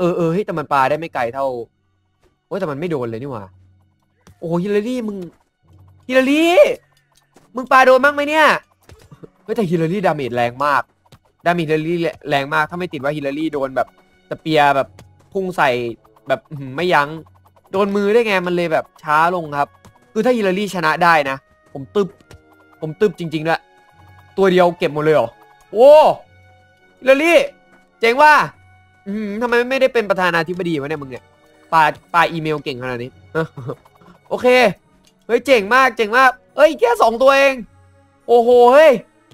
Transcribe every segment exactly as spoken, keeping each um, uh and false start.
อเออเฮ้ยแต่มันปาได้ไม่ไกลเท่าโอ้ยแต่มันไม่โดนเลยนี่หว่าโอ้ฮิลลารีมึงฮิลลารีมึงปาโดนมั้งไหมเนี่ยเฮ้ยแต่ฮิลลารีดาเมจแรงมากดาเมจฮิลลารีแรงมากถ้าไม่ติดว่าฮิลลารีโดนแบบสเปียร์แบบพุ่งใส่แบบไม่ยั้งโดนมือได้ไงมันเลยแบบช้าลงครับคือถ้าฮิลลารีชนะได้นะผมตึบผมตึบจริงๆด้วยตัวเดียวเก็บหมดเลยเหรอโอ้ฮิลลารีเจ๋งว่าอืมทำไมไม่ได้เป็นประธานาธิบดีวะเนี่ยมึงเนี่ยปาปาอีเมลเก่งขนาดนี้โอเคเฮ้ยเจ๋งมากเจ๋งมากเอ้ยแค่สองตัวเองโอ้โหเฮ้ย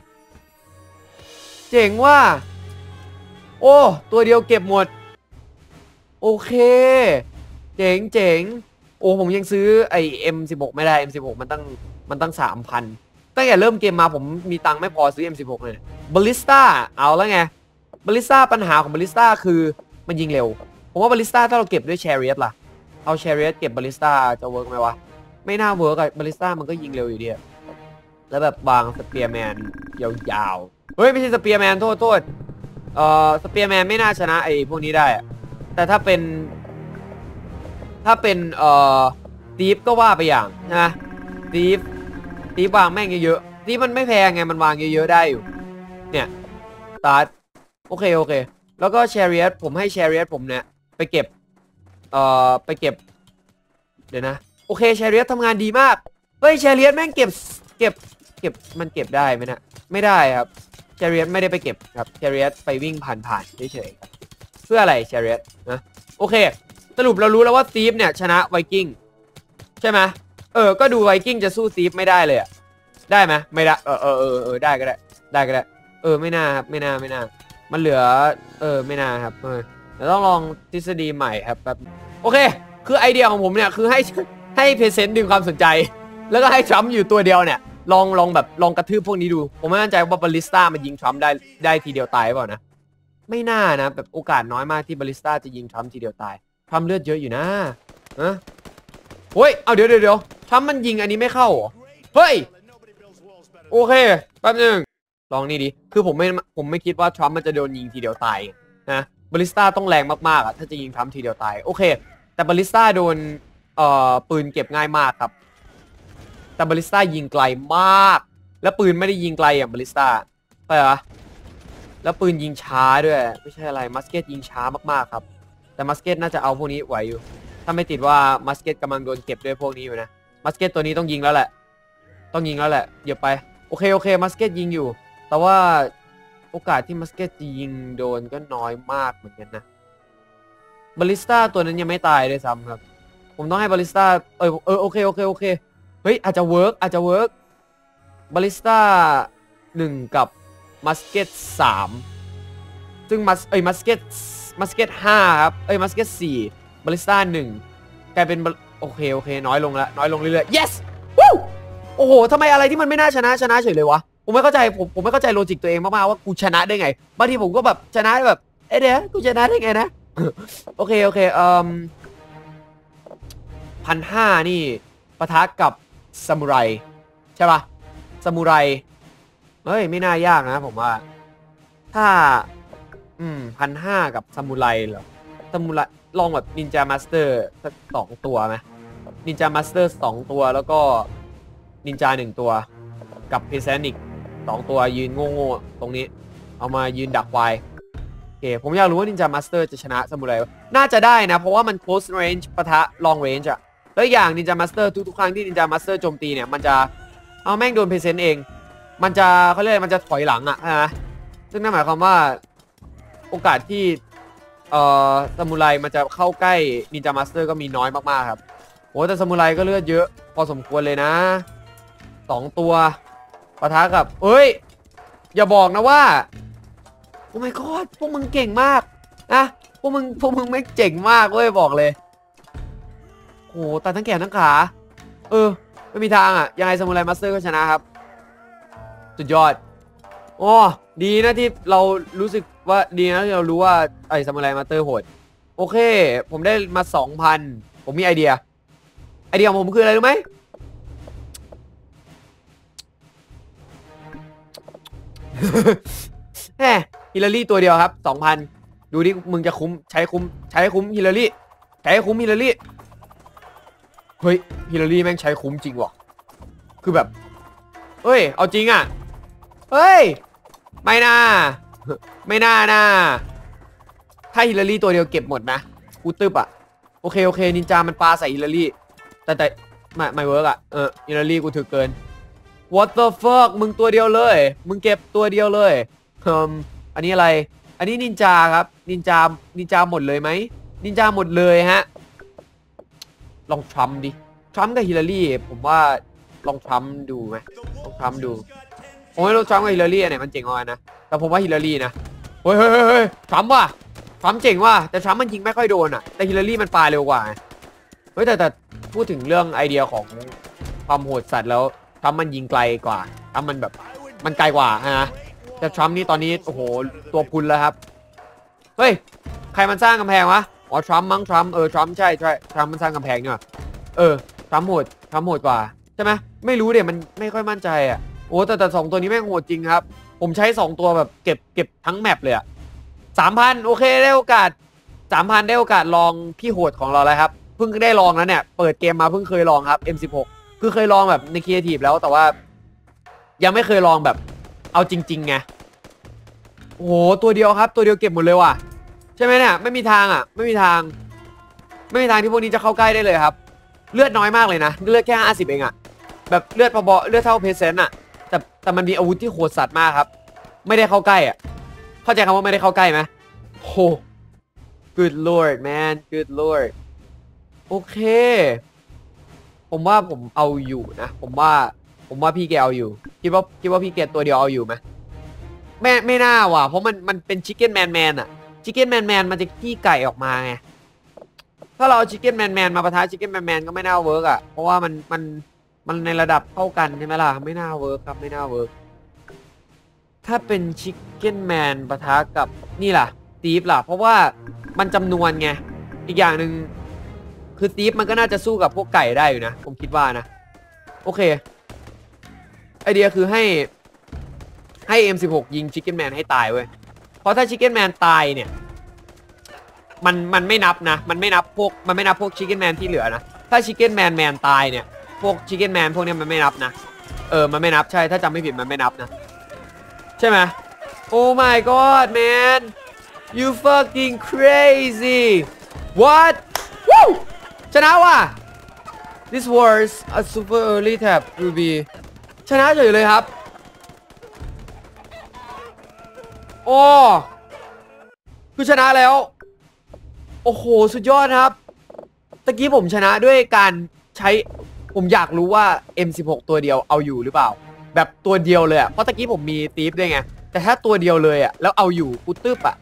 เจ๋งว่าโอ้ตัวเดียวเก็บหมดโอเคเจ๋งเจ๋งโอ้ผมยังซื้อไอ เอ็ม สิบหก ไม่ได้ เอ็ม สิบหก มันตั้งมันตั้ง สามพัน ตั้งแต่เริ่มเกมมาผมมีตังค์ไม่พอซื้อ เอ็ม สิบหก เลยบาลิสต้าเอาแล้วไงบาลิสต้าปัญหาของบาลิสต้าคือมันยิงเร็วผมว่าบาลิสต้าถ้าเราเก็บด้วยแชริอตล่ะเอาแชริอตเก็บบาลิสต้าจะเวิร์กไหมวะไม่น่าเวิร์กอะบาลิสต้ามันก็ยิงเร็วอยู่ดีแล้วแบบวางสเปียร์แมนยาวๆเฮ้ยไม่ใช่สเปียร์แมนโทษโทษเอ่อสเปียร์แมนไม่น่าชนะไอ้พวกนี้ได้แต่ถ้าเป็นถ้าเป็นเอ่อตีฟก็ว่าไปอย่างนะตีฟตีฟวางแม่งเยอะๆตีฟมันไม่แพงไงมันวางเยอะๆได้อยู่เนี่ยตาร์ทโอเคโอเคแล้วก็แชริอตผมให้แชริอตผมเนี่ยไปเก็บเอ่อไปเก็บเดี๋ยวนะโอเคแชริอตทำงานดีมากเฮ้ยแชริอตแม่งเก็บเก็บเก็บมันเก็บได้ไหมนะไม่ได้ครับแชริอตไม่ได้ไปเก็บครับแชริอตไปวิ่งผ่านๆเฉยๆเพื่ออะไรแชริอตนะโอเคสรุปเรารู้แล้วว่าซีฟเนี่ยชนะไวกิ้งใช่ไหมเออก็ดูไวกิ้งจะสู้ซีฟไม่ได้เลยอะได้ไหมไม่ได้เออเออเออเออได้ก็ได้ได้ก็ได้เออไม่น่าครับไม่น่าไม่น่ามันเหลือเออไม่น่าครับเออเดี๋ยวต้องลองทฤษฎีใหม่ครับแบบโอเคคือไอเดียของผมเนี่ยคือให้ให้เพรเซนต์ดึงความสนใจแล้วก็ให้ทรัมป์อยู่ตัวเดียวเนี่ยลองลองแบบลองกระทืบพวกนี้ดูผมไม่มั่นใจว่าบาลิสต้ามันยิงทรัมป์ได้ได้ทีเดียวตายเปล่านะไม่น่านะแบบโอกาสน้อยมากที่บาลิสต้าจะยิงทรัมป์ทีเดียวตายทรัมป์เลือดเยอะอยู่นะฮะเฮ้ยเอาเดี๋ยวเดี๋ยวเดี๋ยวทรัมป์มันยิงอันนี้ไม่เข้าเหรอเฮ้ยโอเคแป๊บนึงลองนี่ดิคือผมไม่ผมไม่คิดว่าทรัมป์มันจะโดนยิงทีเดียวตายนะบาลิสต้าต้องแรงมากๆอ่ะถ้าจะยิงทรัมป์ทีเดียวตายโอเคแต่บาลิสต้าโดนเอ่อปืนเก็บง่ายมากครับแต่บาลิสต้ายิงไกลมากแล้วปืนไม่ได้ยิงไกลอย่างบาลิสต้าไปเหรอแล้วปืนยิงช้าด้วยไม่ใช่อะไรมัสเก็ตยิงช้ามากๆครับแต่มัสเก็ตน่าจะเอาพวกนี้ไหวอยู่ถ้าไม่ติดว่ามัสเก็ตกำลังโดนเก็บด้วยพวกนี้อยู่นะมัสเก็ตตัวนี้ต้องยิงแล้วแหละต้องยิงแล้วแหละเดี๋ยวไปโอเคโอเคมัสเก็ตยิงอยู่แต่ว่าโอกาสที่มัสเก็ตจะยิงโดนก็น้อยมากเหมือนกันนะบาลิสต้าตัวนั้นยังไม่ตายเลยซ้ำครับผมต้องให้บาลิสต้าเออเออโอเคโอเคโอเคเฮ้ยอาจจะเวิร์กอาจจะเวิร์กบาลิสต้าหนึ่งกับมัสเก็ตสามซึ่งมัสเอ้ยมัสเก็ตมัสเก็ตห้าครับเอ้ยมัสเก็ตสี่บาลิสต้าหนึ่งกลายเป็นโอเคโอเคน้อยลงแล้วน้อยลงเรื่อยๆ yes วู้โอ้โหทำไมอะไรที่มันไม่น่าชนะชนะเฉยเลยวะผมไม่เข้าใจผมผมไม่เข้าใจโลจิกตัวเองมากๆว่ากูชนะได้ไงบางทีผมก็แบบชนะแบบเอ๊ะเดี๋ยวกูชนะได้ไงนะ โอเคโอเคเอ่อพันห้านี่ปะทะกับซามูไรใช่ปะซามูไรเฮ้ยไม่น่ายากนะผมว่าถ้าอืมพันห้ากับซามูไรเหรอซามูไรลองแบบนินจามาสเตอร์สักสองตัวไหมนินจามาสเตอร์สองตัวแล้วก็นินจาหนึ่งตัวกับเพซานิกสองตัวยืนโง่ๆตรงนี้เอามายืนดักควายโอเคผมอยากรู้ว่านินจามาสเตอร์จะชนะซามูไรน่าจะได้นะเพราะว่ามัน close range ปะทะ long range อะแล้วอย่างนินจามาสเตอร์ทุกๆครั้งที่นินจามาสเตอร์โจมตีเนี่ยมันจะเอาแม่งโดนเพเซนต์เองมันจะเขาเรียกมันจะถอยหลังอะนะซึ่งนั่นหมายความว่าโอกาสที่เอ่อซามูไรมันจะเข้าใกล้นินจามาสเตอร์ก็มีน้อยมากๆครับโอ้แต่ซามูไรก็เลือดเยอะพอสมควรเลยนะสองตัวปะทะกับเอ้ยอย่าบอกนะว่าโอ้ my god พวกมึงเก่งมากนะพวกมึงพวกมึงไม่เจ๋งมากเว้ยบอกเลยโอ้แต่ทั้งแขนทั้งขาเออไม่มีทางอ่ะยังไงซามูไรมาสเตอร์ก็ชนะครับสุดยอดโอ้ดีนะที่เรารู้สึกว่าดีนะที่เรารู้ว่าไอ้ซามูไรมาสเตอร์โหดโอเคผมได้มา สองพัน ผมมีไอเดียไอเดียของผมคืออะไรรู้ไหมแหมฮิลลารีตัวเดียวครับ สองพันดูดิมึงจะคุ้มใช้คุ้มใช้คุ้มฮิลลารีใช้คุ้มฮิลลารีเฮ้ยฮิลลารีแม่งใช้คุ้มจริงว่ะคือแบบเฮ้ยเอาจริงอ่ะเฮ้ยไม่น่าไม่น่าน่าถ้าฮิลลารีตัวเดียวเก็บหมดนะกูตึบอ่ะโอเคโอเคนินจามันปาใส่ฮิลลารีแต่แต่ไม่ไม่เวิร์กอ่ะเออฮิลลารีกูถือเกิน what the fuck มึงตัวเดียวเลยมึงเก็บตัวเดียวเลยเฮิมอันนี้อะไรอันนี้นินจาครับนินจานินจาหมดเลยไหมนินจาหมดเลยฮะลองทรัมป์ดิทรัมป์กับฮิลลารีผมว่าลองทรัมป์ดูไหมลองทรัมป์ดูผมไม่รู้ทรัมป์กับฮิลลารีอันไหนมันเจ๋งกว่ากันนะแต่ผมว่าฮิลลารีนะเฮ้ยเฮ้ยเฮ้ยทรัมป์ว่ะทรัมป์เจ๋งว่ะแต่ทรัมป์มันยิงไม่ค่อยโดนอ่ะแต่ฮิลลารีมันปาเร็วกว่าเฮ้ยแต่แต่พูดถึงเรื่องไอเดียของความโหดสัตว์แล้วทรัมป์มันยิงไกลกว่าทรัมป์มันแบบมันไกลกว่านะแต่ทรัมป์นี่ตอนนี้โอ้โหตัวพุนแล้วครับเฮ้ยใครมันสร้างกำแพงวะอ๋อทรัมป์มั้งทรัมป์เออทรัมป์ใช่ใช่ทรัมป์มันสร้างกำแพงเนี่ยเออทรัมป์โหดทรัมป์โหดกว่าใช่ไหมไม่รู้เดี๋ยวมันไม่ค่อยมั่นใจอ่ะโอ้แต่แต่สองตัวนี้แม่งโหดจริงครับผมใช้สองตัวแบบเก็บเก็บทั้งแมปเลยอ่ะสามพันโอเคได้โอกาสสามพันได้โอกาสลองพี่โหดของเราแล้วครับเพิ่งได้ลองแล้วเนี่ยเปิดเกมมาเพิ่งเคยลองครับ เอ็ม สิบหก คือเคยลองแบบในครีเอทีฟแล้วแต่ว่ายังไม่เคยลองแบบเอาจริงๆไงโอ้โหตัวเดียวครับตัวเดียวเก็บหมดเลยว่ะใช่ไหมเนี่ยไม่มีทางอ่ะไม่มีทางไม่มีทางที่พวกนี้จะเข้าใกล้ได้เลยครับเลือดน้อยมากเลยนะเลือดแค่ห้าสิบเองอ่ะแบบเลือดพอๆเลือดเท่าเพเซนต์อ่ะแต่แต่มันมีอาวุธที่โหดสัตว์มากครับไม่ได้เข้าใกล้อ่ะเข้าใจคำว่าไม่ได้เข้าใกล้ไหมโห good lord man good lord โอเคผมว่าผมเอาอยู่นะผมว่าผมว่าพี่แกเอาอยู่คิดว่าคิดว่าพี่แกตัวเดียวเอาอยู่ไหมไม่ไม่น่าว่ะเพราะมันมันเป็นชิคเก้นแมนแมนอะชิคเก้นแมนแมนมันจะขี้ไก่ออกมาไงถ้าเราเอาชิคเก้นแมนแมนมาปะทะชิคเก้นแมนแมนก็ไม่น่าเวิร์กอะเพราะว่ามันมันมันในระดับเท่ากันใช่ไหมล่ะไม่น่าเวิร์กครับไม่น่าเวิร์กถ้าเป็นชิคเก้นแมนปะทะกับนี่ล่ะตีฟล่ะเพราะว่ามันจำนวนไงอีกอย่างหนึ่งคือตีฟมันก็น่าจะสู้กับพวกไก่ได้อยู่นะผมคิดว่านะโอเคไอเดียคือให้ให้ เอ็ม สิบหก ยิงชิคเก้นแมนให้ตายเว้ยเพราะถ้าชิคเก้นแมนตายเนี่ยมันมันไม่นับนะมันไม่นับพวกมันไม่นับพวกชิคเก้นแมนที่เหลือนะถ้าชิคเก้นแมนแมนตายเนี่ยพวกชิคเก้นแมนพวกนี้มันไม่นับนะเออมันไม่นับใช่ถ้าจำไม่ผิดมันไม่นับนะใช่ไหม Oh my god man you fucking crazy what Woo! ชนะว่ะ This was a super early tap Ruby ชนะเฉยเลยครับโอ้คือชนะแล้วโอ้โหสุดยอดครับตะกี้ผมชนะด้วยการใช้ผมอยากรู้ว่า เอ็ม สิบหก ตัวเดียวเอาอยู่หรือเปล่าแบบตัวเดียวเลยอ่ะเพราะตะกี้ผมมีตีฟด้วยไงแต่ถ้าตัวเดียวเลยอ่ะแล้วเอาอยู่กูตึ๊บอ่ะ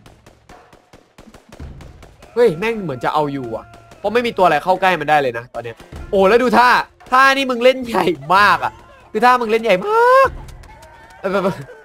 เฮ้ยแม่งเหมือนจะเอาอยู่อ่ะเพราะไม่มีตัวอะไรเข้าใกล้มันได้เลยนะตอนเนี้ยโอ้แล้วดูท่าท่านี่มึงเล่นใหญ่มากอ่ะคือท่ามึงเล่นใหญ่มากแบบ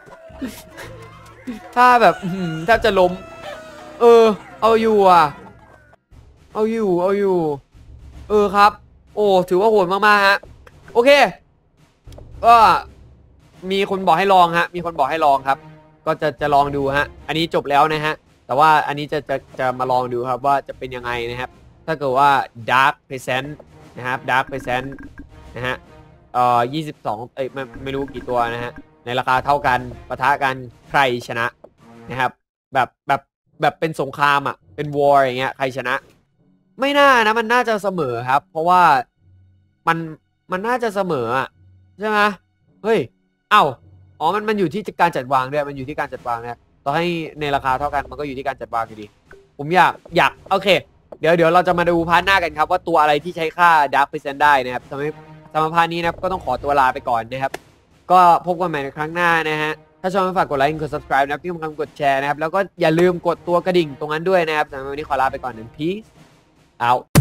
ท่าแบบแทบจะล้มเออเอาอยู่อ่ะเอาอยู่เอาอยู่เออครับโอ้ถือว่าโหดมากๆฮะโอเคก็มีคนบอกให้ลองฮะมีคนบอกให้ลองครับก็จะจะลองดูฮะอันนี้จบแล้วนะฮะแต่ว่าอันนี้จะจะจะมาลองดูครับว่าจะเป็นยังไงนะครับถ้าเกิดว่า Dark Present นะครับ Dark Present นะฮะเอ่อยี่สิบสองเอ้ยไม่ไม่รู้กี่ตัวนะฮะในราคาเท่ากันปะทะกันใครชนะนะครับแบบแบบแบบเป็นสงครามอ่ะเป็นวอร์อย่างเงี้ยใครชนะไม่น่านะมันน่าจะเสมอครับเพราะว่ามันมันน่าจะเสมออ่ะใช่ไหมเฮ้ยเอ้าอ๋อมันมันอยู่ที่การจัดวางด้วยมันอยู่ที่การจัดวางเนี่ยต่อให้ในราคาเท่ากันมันก็อยู่ที่การจัดวางอยู่ดีผมอยากอยากโอเคเดี๋ยวเดี๋ยวเราจะมาดูพาร์ทหน้ากันครับว่าตัวอะไรที่ใช้ค่า Dark Present ได้นะครับสำหรับสำหรับพาร์ทนี้นะครับก็ต้องขอตัวลาไปก่อนนะครับก็พบกันใหม่ในครั้งหน้านะฮะถ้าชอบฝากกดไลค์กด subscribe นะครับที่สำคัญกดแชร์นะครับแล้วก็อย่าลืมกดตัวกระดิ่งตรงนั้นด้วยนะครับสำหรับวันนี้ขอลาไปก่อนหนึ่ง peace out